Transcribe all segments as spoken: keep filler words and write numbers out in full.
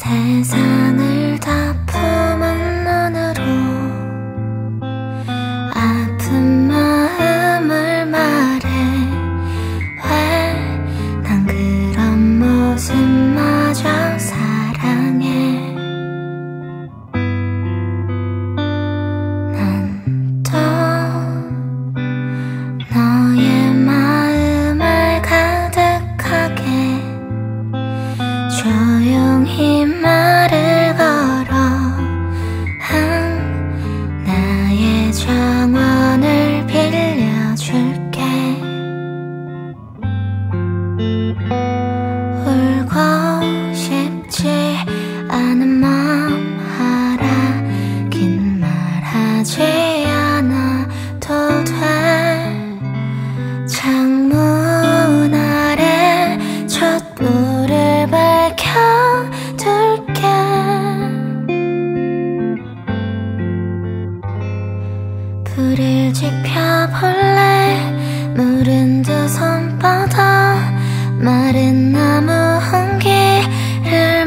세상을 다 품은 눈으로 아픈 마음을 말해. 왜 난 그런 모습마저 사랑해. 난 또 너의 마음을 가득하게 조용히 말을 걸어. 응, 나의 정원을 빌려줄게. 울고 싶지 않은 맘 알아. 긴 말하지 않아도 돼. 창문 아래 촛불을 밝혀둘게. 불을 지펴볼래. 물은 두 손바닥 마른 나무 한기를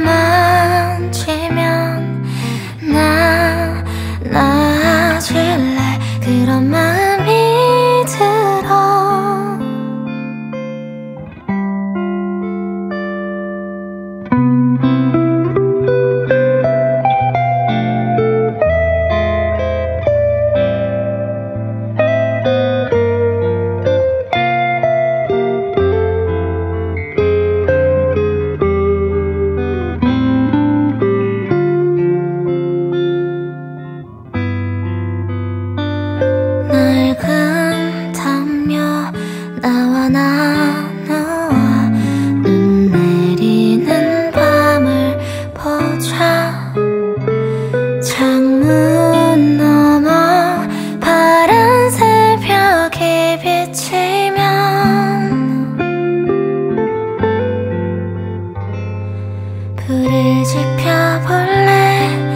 만지면 나 나아질래. 그런 마음이 들어. 낡은 담요 나와 나누어 눈 내리는 밤을 보자. 창문 너머 파란 새벽이 비치면 불을 지펴볼래.